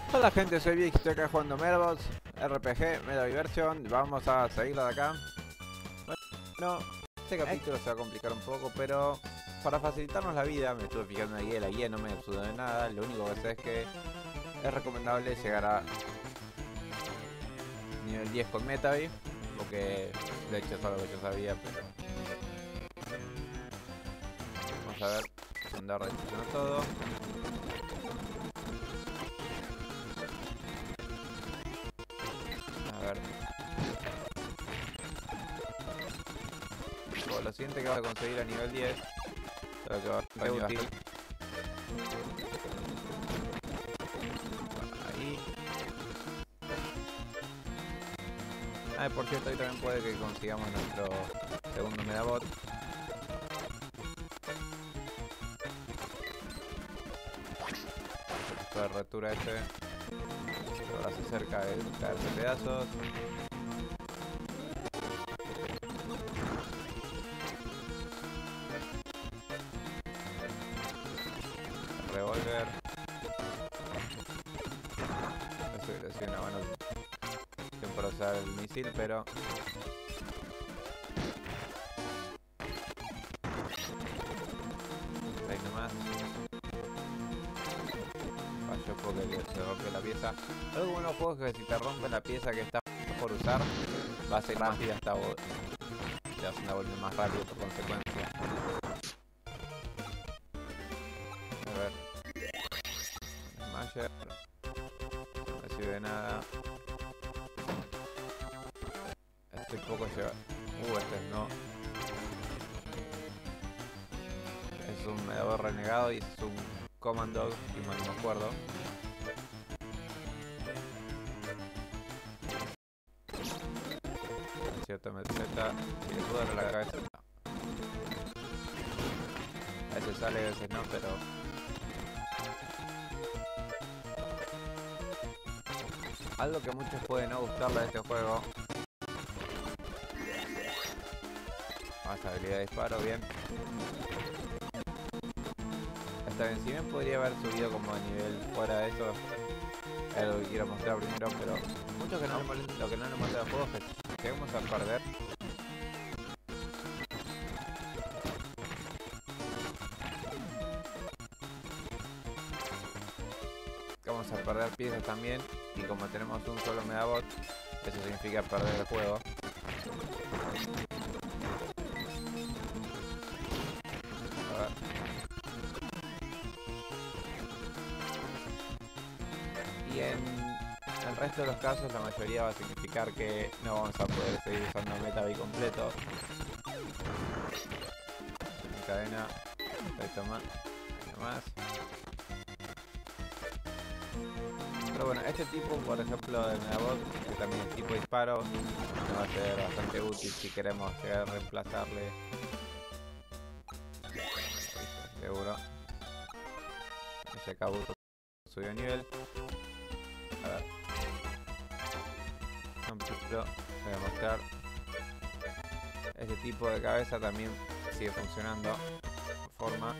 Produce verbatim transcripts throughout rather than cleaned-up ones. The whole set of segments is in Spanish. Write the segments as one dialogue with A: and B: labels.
A: Hola gente, soy Vic, estoy acá jugando Medabots, R P G, Meda Diversion. Vamos a seguirlo de acá. Bueno, este capítulo se va a complicar un poco, pero para facilitarnos la vida, me estuve fijando en la guía, la guía no me ayudó de nada. Lo único que sé es que es recomendable llegar a nivel diez con Metavi, porque de hecho es algo que yo sabía, pero vamos a ver dónde reacciona todo. A ver. Bueno, lo siguiente que vas a conseguir a nivel diez, lo que va a ser útil. Ahí. Ah, por cierto, ahí también puede que consigamos nuestro segundo Medabot. Esto de retura este. Ahora se acerca de caerse pedazos. El revólver. Eso hubiera sido una buena opción para usar el misil, pero ahí nomás. Falló porque se rompió la pieza. Algo bueno juegos es que si te rompen la pieza que está por usar, va a ser rápida hasta vos. Te vas a volver más rápido por consecuencia. A ver. Smasher. No me sirve de nada. Estoy poco lleva. Uh, este no. Es un medador renegado y es un Command Dog, si mal no me acuerdo. Cierta meseta, si le puedo darle la cabeza. A veces sale, a veces no, pero algo que a muchos puede no gustarle de este juego. Más habilidad de disparo, bien. Está bien, si bien podría haber subido como a nivel fuera de eso, es lo que quiero mostrar primero, pero mucho que no, lo que no nos mata del juego es que lleguemos a perder. Vamos a perder piezas también, y como tenemos un solo Medabot, eso significa perder el juego. A ver. Y en el resto de los casos la mayoría va a significar que no vamos a poder seguir usando Metavi completo. Cadena, esto más, más. Pero bueno, este tipo, por ejemplo, de Medabot, que también es tipo disparo, nos va a ser bastante útil si queremos llegar a reemplazarle. Seguro. Ese Kabuto subió nivel. A ver. Por ejemplo, voy a mostrar. Este tipo de cabeza también sigue funcionando de forma.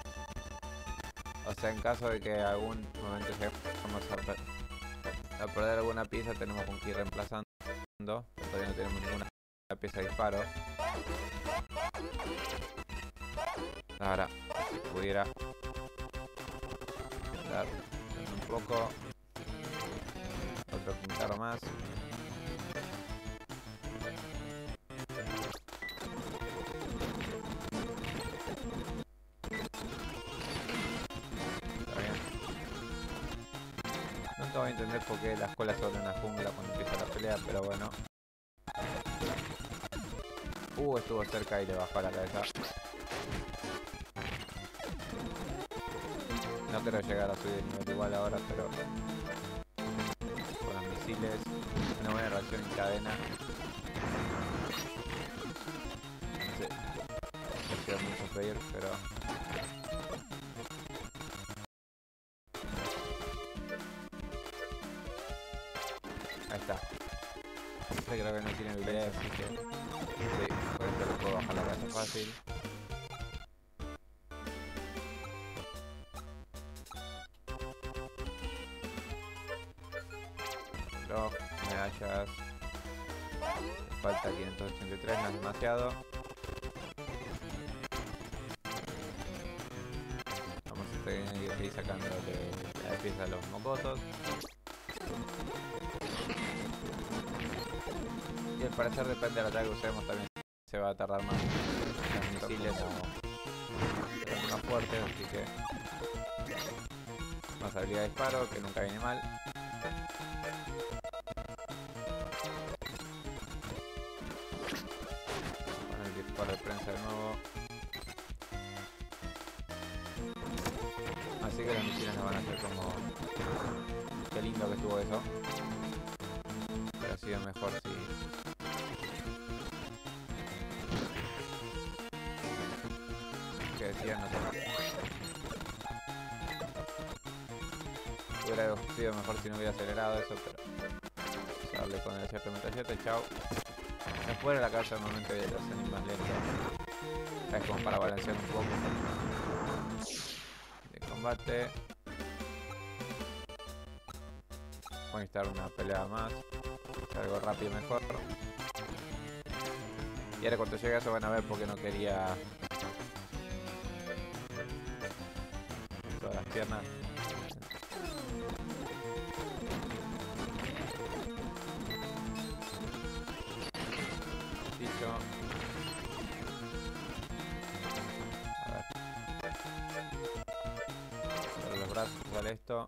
A: O sea, en caso de que algún momento lleguemos a, per a perder alguna pieza, tenemos con que ir reemplazando. Todavía no tenemos ninguna pieza de disparo. Ahora, si pudiera dar un poco, otro puntero más. Nunca voy a entender por qué la escuela se vuelve una jungla cuando empieza la pelea, pero bueno. Uh, estuvo cerca y le bajó la cabeza. No quiero llegar a subir de nivel igual ahora, pero con los misiles, una buena reacción en cadena. No sé, no quiero mucho pedir, pero ahí está. Este creo que no tiene habilidad, así que sí, por esto le puedo bajar la cabeza fácil. reloj, medallas. Falta quinientos ochenta y tres, no es demasiado. Vamos a seguir sacándole la pieza a los mocosos. Y al parecer depende del ataque que usemos, también se va a tardar más. Los misiles son más fuertes, así que más habilidad de disparo, que nunca viene mal. Con el disparo de prensa de nuevo. Así que los misiles nos van a hacer como... Qué lindo que estuvo eso. Pero ha sido mejor si... Que decía, no sé. Hubiera sido mejor si no hubiera acelerado eso, pero... Darle con el cierto metallete, chao. Después de la cabeza normalmente voy a hacer más lento. Es como para balancear un poco. De combate. Voy a necesitar una pelea más. Algo rápido mejor. Y ahora cuando llegue a eso van a ver porque no quería... Todas las piernas. Dicho. A ver. Para los brazos vale esto.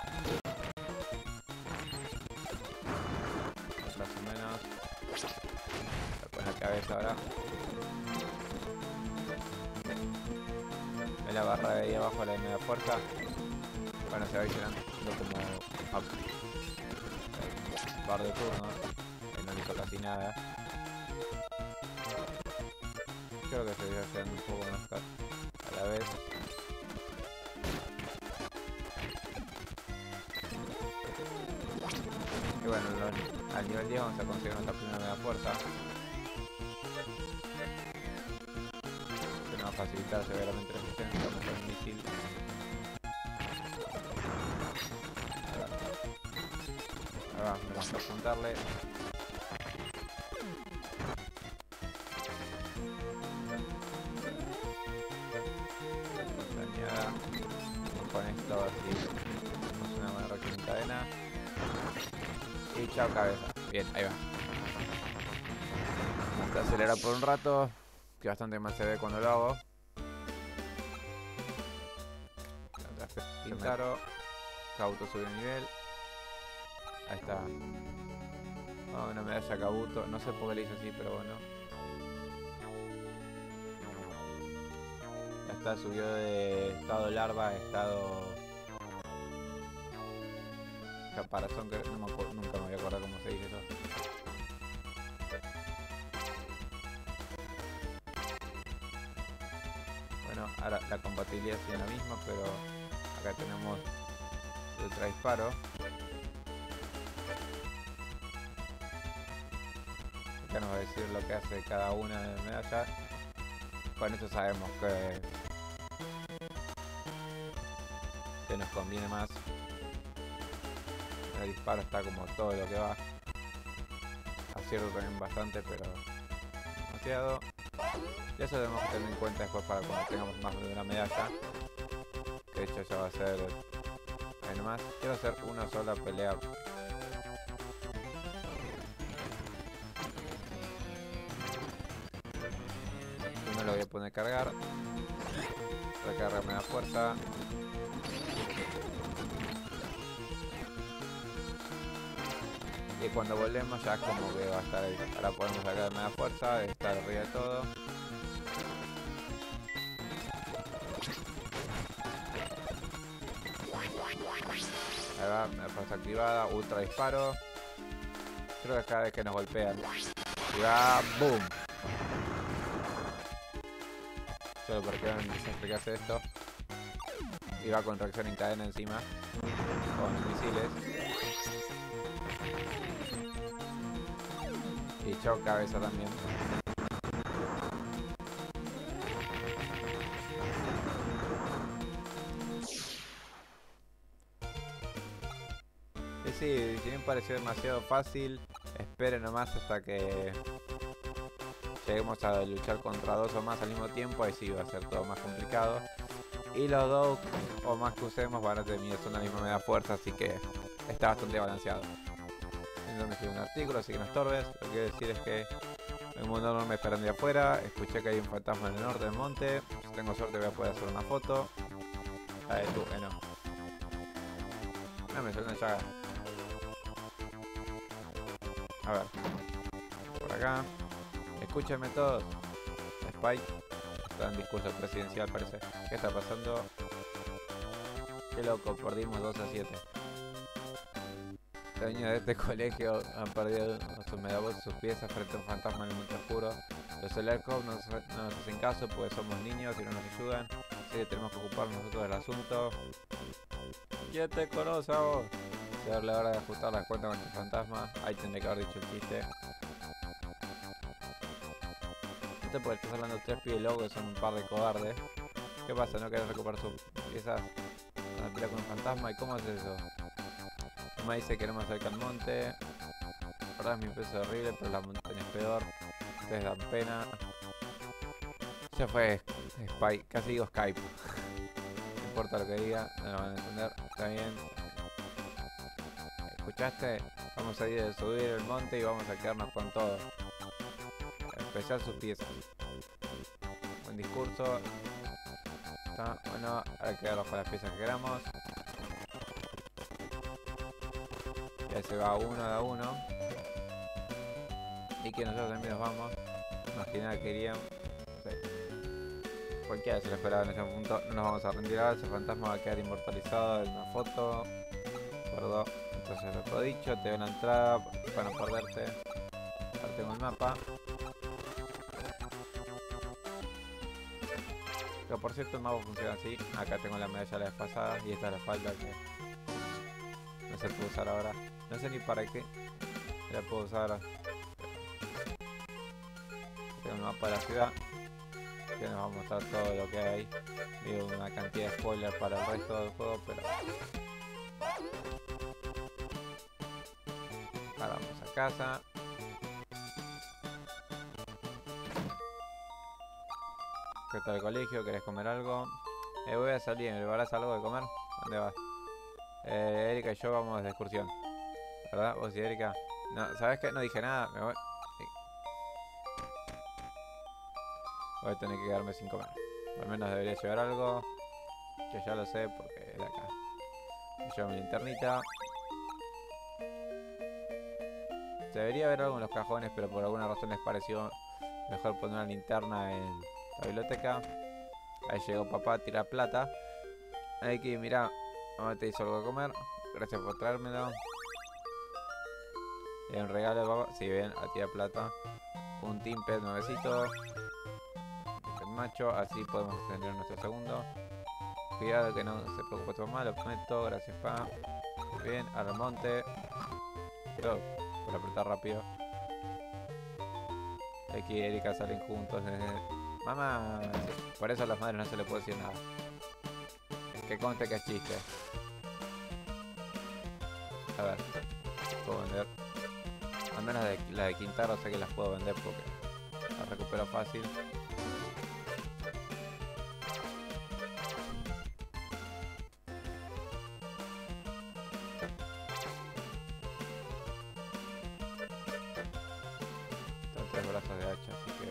A: Más o menos. Con la cabeza ahora. En la barra de ahí abajo la de media fuerza. Bueno, se va a ir llenando como up. Bar de turno. Ahí no hizo casi nada. Creo que se iba haciendo un poco más a la vez. Y bueno, lo, al nivel diez vamos a conseguir nuestra primera media fuerza. Que nos va a facilitar severamente la misión. Vamos con el misil. Ahí va, me vamos a apuntarle. Con esto así hacemos una buena reacción en cadena. Y chao cabeza. Bien, ahí va. Vamos a acelerar por un rato, que bastante más se ve cuando lo hago. Pintaro. Kabuto subió el nivel. Ahí está. Oh, una medalla Kabuto. No sé por qué le hice así, pero bueno. Ya está, subió de estado larva a estado... Caparazón, que no me acuerdo, nunca me voy a acordar cómo se dice eso. Bueno, ahora la compatibilidad sigue la misma, pero acá tenemos el ultra disparo. Acá nos va a decir lo que hace cada una de medallas. Con eso sabemos que, que nos conviene más. El disparo está como todo lo que va. Acierto también bastante, pero demasiado. Y eso tenemos que tener en cuenta después para cuando tengamos más de una medalla. Que de hecho ya va a ser... Ahí nomás. Quiero hacer una sola pelea. Primero lo voy a poner a cargar. Recarga me da fuerza. Y cuando volvemos ya como que va a estar ahí. Ahora podemos sacar media fuerza, estar arriba de todo. Ahí va, media fuerza activada, ultra disparo. Creo que cada vez que nos golpean. Y va, boom. Solo porque vean el desastre que hace esto. Y va con reacción en cadena encima. Con misiles. Y chao cabeza también. Y sí, si bien pareció demasiado fácil, esperen nomás hasta que lleguemos a luchar contra dos o más al mismo tiempo, ahí sí va a ser todo más complicado. Y los dos o más que usemos van a tener una misma media fuerza, así que está bastante balanceado. En donde escribí un artículo, así que no estorbes. Lo que quiero decir es que hay un mundo enorme esperando de afuera. Escuché que hay un fantasma en el norte del monte. Si tengo suerte voy a poder hacer una foto. A ver, tú, eh, no. No, me salió una llaga. A ver. Por acá. Escúchenme todos. Spike. Está en discurso presidencial, parece. ¿Qué está pasando? Qué loco, perdimos dos a siete. Los niños de este colegio han perdido sus medallas, sus piezas frente a un fantasma en el monte oscuro. Los Solarcos no, no nos hacen caso porque somos niños y no nos ayudan. Así que tenemos que ocuparnos nosotros del asunto. ¿Quién te conoce a vos? Llegó la hora de ajustar las cuentas con el fantasma. Ahí tendré que haber dicho el chiste. Esto porque estás hablando de tres pibes locos que son un par de cobardes. ¿Qué pasa? ¿No querés recuperar sus piezas? ¿Van a pelear con un fantasma? ¿Y cómo haces eso? Mamá dice que no me acerca al monte. La verdad mi peso es horrible, pero la montaña es peor. Ustedes dan pena. Ya fue Spike, casi digo Skype. No importa lo que diga, no lo van a entender. Está bien. ¿Escuchaste? Vamos a ir a subir el monte y vamos a quedarnos con todo. Especial sus piezas. Buen discurso. Está bueno, hay que quedarnos con las piezas que queramos. Ya se va uno a uno. Y que nosotros también nos vamos. Más que nada querían. Sí. Cualquiera se lo esperaba en ese punto. No nos vamos a retirar. Ese fantasma va a quedar inmortalizado en una foto. ¿De acuerdo? Entonces lo que he dicho. Te doy la entrada para no perderte. Ahora tengo el mapa. Que por cierto el mapa funciona así. Acá tengo la medalla desfasada. Y esta es la falda que no se puede usar ahora. No sé ni para qué la puedo usar. Tengo el mapa de la ciudad que nos va a mostrar todo lo que hay ahí. Digo una cantidad de spoilers para el resto del juego, pero ahora vamos a casa. ¿Qué tal el colegio? ¿Querés comer algo? Eh, voy a salir, ¿me llevarás algo de comer? ¿Dónde vas? Eh, Erika y yo vamos de excursión. ¿Verdad? ¿Vos y Erika? No, ¿sabes qué? No dije nada, me voy. Sí. Voy a tener que quedarme sin comer. Al menos debería llevar algo. Que ya lo sé porque es de acá. Me llevo mi linternita. Debería haber algo en los cajones, pero por alguna razón les pareció mejor poner una linterna en la biblioteca. Ahí llegó papá a tirar plata. Hay que mira, mamá te hizo algo de comer. Gracias por traérmelo. Y un regalo de papá. Si sí, ven, a tirar plata. Un Timpet nuevecito. Timpet macho. Así podemos tener nuestro segundo. Cuidado que no se preocupe tu mamá, lo prometo. Gracias pa. Muy bien, al monte. Todo por apretar rápido. Aquí y Erika salen juntos. Mamá. Por eso a las madres no se les puede decir nada. Que conste que es chiste. A ver. Puedo vender. Al menos de, la de Quintaro sé que las puedo vender porque las recupero fácil. Tengo tres brazos de hacha, así que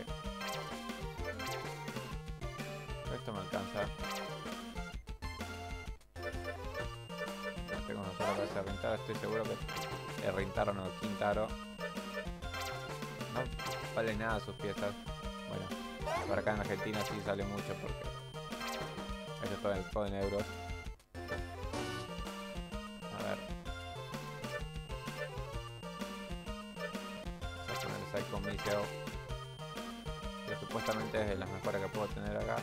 A: esto me alcanza. No tengo una sola cabeza de Rintaro, estoy seguro que es Rintaro no Quintaro. No vale nada sus piezas. Bueno, por acá en Argentina sí sale mucho porque esto es todo en, todo en euros. A ver. Vamos a poner el Psycho Missile, que supuestamente es de las mejores que puedo tener acá.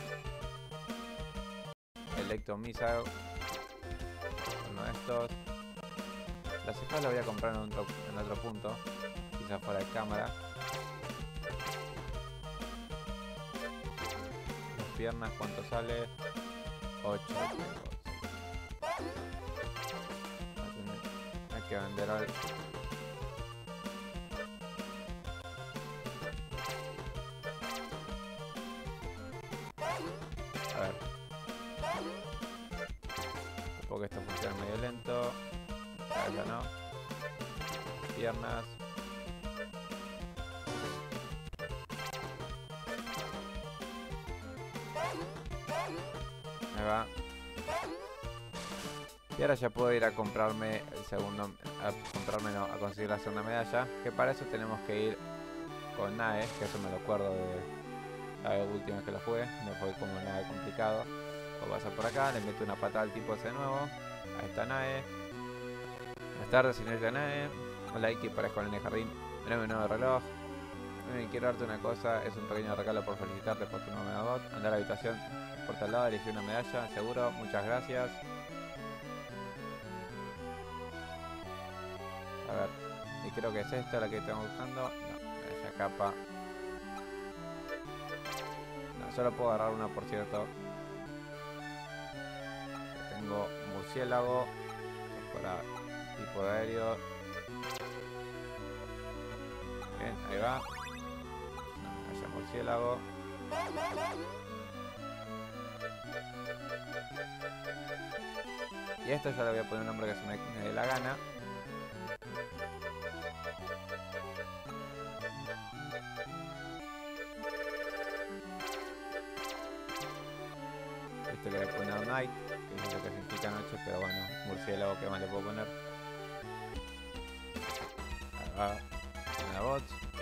A: Electro Missile. Uno de estos. Las cejas las voy a comprar en otro, en otro punto. Quizás fuera de cámara. Las piernas, ¿cuánto sale? ocho. Hay que que vender algo. A ver. Porque esto funciona medio lento. Cabeza no. Piernas. Ahí va. Y ahora ya puedo ir a comprarme el segundo, a comprarme no, a conseguir la segunda medalla, que para eso tenemos que ir con Nae, que eso me lo acuerdo de la última vez que lo jugué, no fue como nada complicado. O pasa por acá, le meto una patada al tipo ese nuevo. Ahí está Nae. Buenas tardes, señorita Nae. Hola Iki, parezco en el jardín. Tenemos un nuevo reloj. Eh, quiero darte una cosa, es un pequeño regalo por felicitarte por tu nuevo Megabot. Anda a la habitación por tal lado, elegí una medalla, seguro, muchas gracias. A ver, y creo que es esta la que estamos buscando. No, medalla capa. No, solo puedo agarrar una, por cierto. Tengo murciélago para tipo de aéreo. Bien, ahí va. Medalla murciélago. Y esto ya le voy a poner un nombre que se me, me dé la gana. Este le voy a poner Night, que es lo que significa noche, pero bueno, murciélago, ¿qué más le puedo poner? Ahí va, una bot.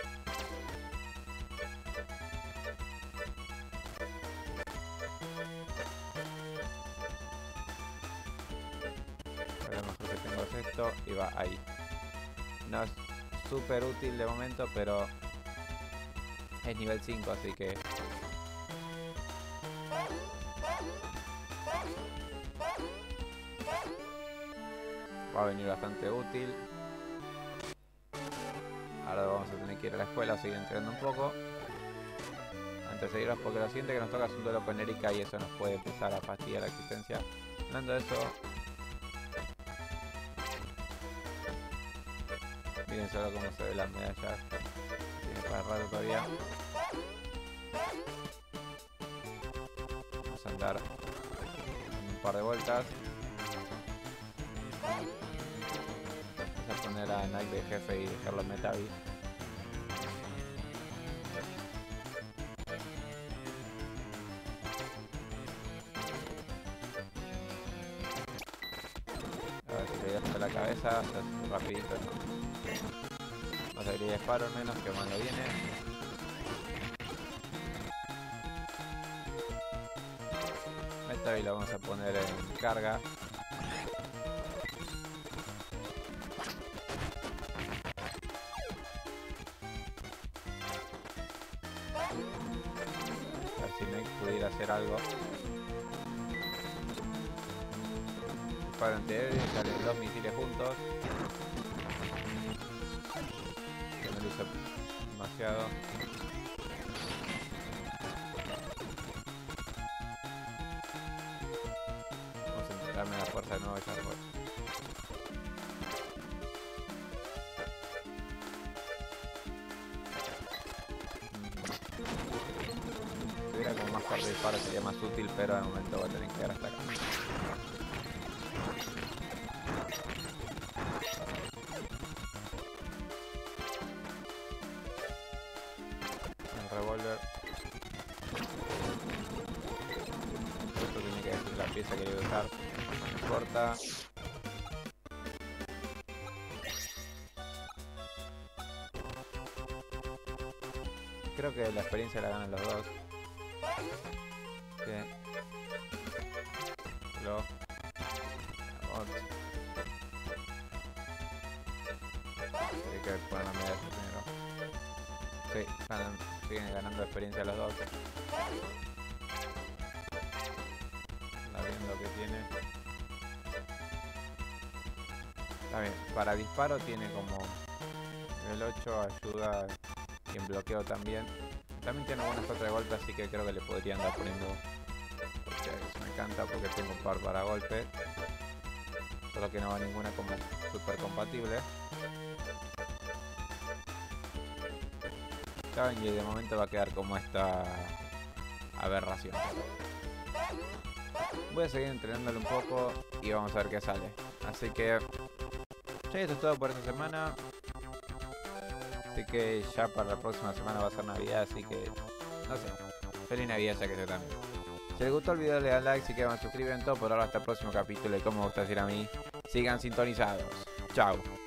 A: Lo mejor que tengo es esto y va ahí. No es súper útil de momento, pero es nivel cinco, así que va a venir bastante útil. Ahora vamos a tener que ir a la escuela a seguir entrenando un poco antes de irnos, porque lo siguiente que nos toca es un duelo con Erika y eso nos puede empezar a fastidiar la existencia. Hablando de eso, miren solo cómo se ve las medallas. Tiene para rato todavía. Vamos a andar un par de vueltas. Vamos a poner a Nike de jefe y dejarlo en Metavi. A ver si le voy a la cabeza, rapidito, no. Más habilidad de disparo al menos, que mando viene. Metavi lo vamos a poner en carga. A ver si me pudiera hacer algo. Disparo anterior y salen dos misiles juntos. Que me lo hizo demasiado. Vamos a intentarme la fuerza de nuevo y ya fue. Si tuviera como más fuerte disparo sería más útil, pero de momento va a tener que llegar hasta acá. El revólver. Esto tiene que decir la pieza que voy a usar. No importa. Creo que la experiencia la ganan los dos. Bien. Lo. Bot. Hay que poner la medalla primero. Sí, ganan, siguen ganando experiencia los dos. Está bien lo que tiene. Está bien. Para disparo tiene como nivel ocho, ayuda y en bloqueo también. También tiene buenas otras de golpe, así que creo que le podría andar poniendo. Porque eso me encanta porque tengo un par para golpe. Solo que no va ninguna como super compatible. Y de momento va a quedar como esta aberración. Voy a seguir entrenándolo un poco y vamos a ver qué sale. Así que sí, esto es todo por esta semana. Así que ya para la próxima semana va a ser Navidad, así que no sé. Feliz Navidad ya que yo también. Si les gustó el video le dan like, si quieren suscriben, todo por ahora hasta el próximo capítulo y como me gusta decir a mí, sigan sintonizados. Chao.